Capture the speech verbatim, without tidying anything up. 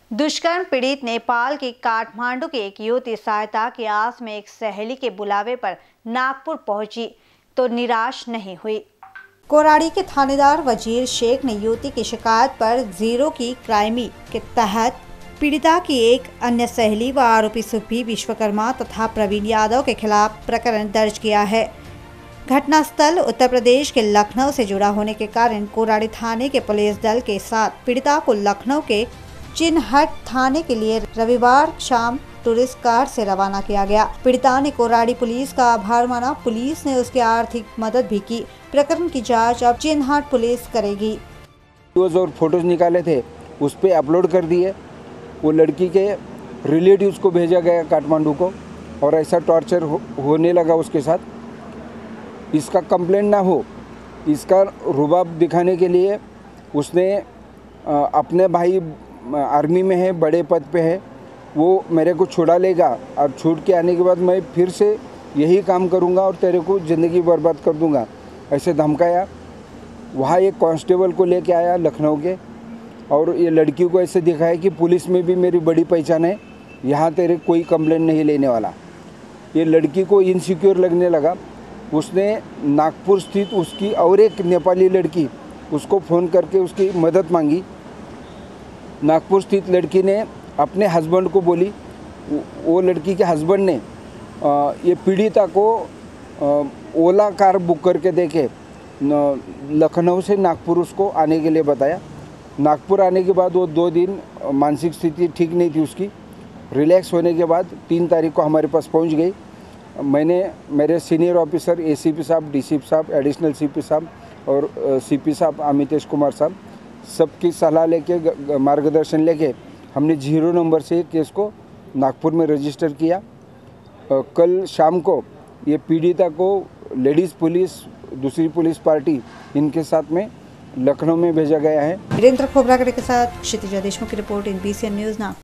दुष्कर्म पीड़ित नेपाल के काठमांडू की एक युवती सहायता की आस में एक सहेली के बुलावे पर नागपुर पहुंची तो निराश नहीं हुई। कोराड़ी के थानेदार वजीर शेख ने युवती की शिकायत पर जीरो की क्राइमी के तहत पीड़िता की एक अन्य सहेली व आरोपी सुप्री विश्वकर्मा तथा प्रवीण यादव के खिलाफ प्रकरण दर्ज किया है। घटनास्थल उत्तर प्रदेश के लखनऊ से जुड़ा होने के कारण कोराड़ी थाने के पुलिस दल के साथ पीड़िता को लखनऊ के चिन्हट थाने के लिए रविवार शाम टूरिस्ट कार से रवाना किया गया। पीड़िता ने कोराड़ी पुलिस का आभार माना। पुलिस ने उसकी आर्थिक मदद भी की। प्रकरण की जांच अब चिन्हट पुलिस करेगी। और फोटोज निकाले थे उस पे अपलोड कर दिए। वो लड़की के रिलेटिव्स को भेजा गया काठमांडू को और ऐसा टॉर्चर हो, होने लगा उसके साथ। इसका कंप्लेंट ना हो, इसका रुबाब दिखाने के लिए उसने अपने भाई आर्मी में है, बड़े पद पे है, वो मेरे को छुड़ा लेगा और छूट के आने के बाद मैं फिर से यही काम करूंगा और तेरे को ज़िंदगी बर्बाद कर दूंगा, ऐसे धमकाया। वहाँ एक कांस्टेबल को लेके आया लखनऊ के और ये लड़की को ऐसे दिखाया कि पुलिस में भी मेरी बड़ी पहचान है, यहाँ तेरे कोई कंप्लेंट नहीं लेने वाला। ये लड़की को इनसिक्योर लगने लगा। उसने नागपुर स्थित उसकी और एक नेपाली लड़की उसको फ़ोन करके उसकी मदद मांगी। नागपुर स्थित लड़की ने अपने हस्बैंड को बोली, वो लड़की के हस्बैंड ने ये पीड़िता को ओला कार बुक करके देके लखनऊ से नागपुर उसको आने के लिए बताया। नागपुर आने के बाद वो दो दिन मानसिक स्थिति ठीक नहीं थी उसकी। रिलैक्स होने के बाद तीन तारीख को हमारे पास पहुंच गई। मैंने मेरे सीनियर ऑफिसर एसीपी साहब, डीसीपी साहब, एडिशनल सीपी साहब और सीपी साहब अमितेश कुमार साहब सबकी सलाह लेके, मार्गदर्शन लेके हमने जीरो नंबर से केस को नागपुर में रजिस्टर किया। कल शाम को ये पीड़िता को लेडीज़ पुलिस, दूसरी पुलिस पार्टी इनके साथ में लखनऊ में भेजा गया है। वीरेंद्र खोबरागड़े के साथ क्षितिजा देशमुख की report in BCN news Nagpur.